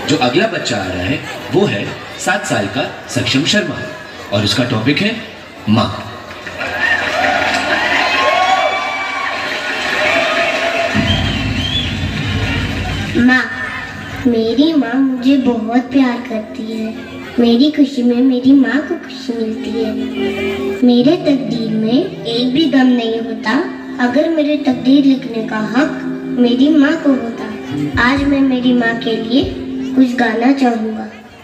जो अगला बच्चा आ रहा है वो है 7 साल का सक्षम शर्मा और उसका टॉपिक है माँ। माँ, मेरी माँ मुझे बहुत प्यार करती है। मेरी खुशी में मेरी माँ को खुशी मिलती है। मेरे तकदीर में एक भी गम नहीं होता अगर मेरे तकदीर लिखने का हक मेरी माँ को होता। आज मैं मेरी माँ के लिए कुछ गाना चाहूँगा।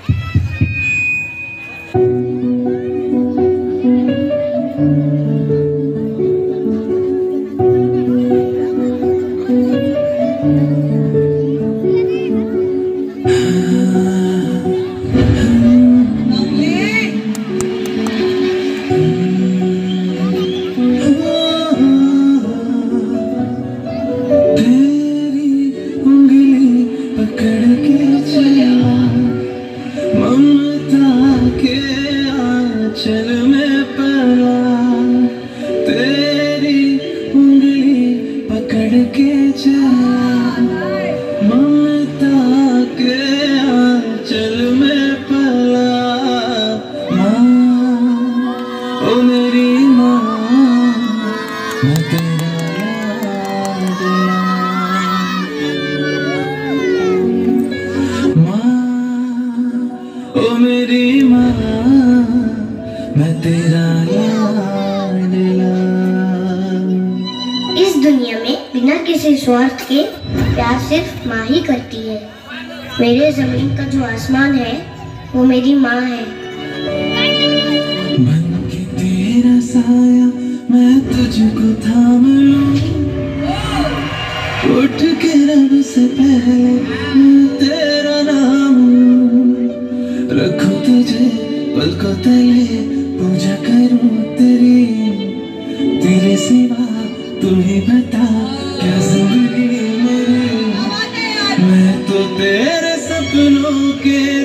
इस दुनिया में बिना किसी स्वार्थ के प्यार सिर्फ माँ ही करती है। मेरे जमीन का जो आसमान है वो मेरी माँ है। बन के तेरा साया मैं तुझको थाम लूं, उठ के रब से पहले मैं तेरा नाम रखूं, तुझे पलकों तले पूजा करूं तेरी। तेरे सिवा तू ही बता क्या जिंदगी मेरी, मैं तो तेरे सपनों के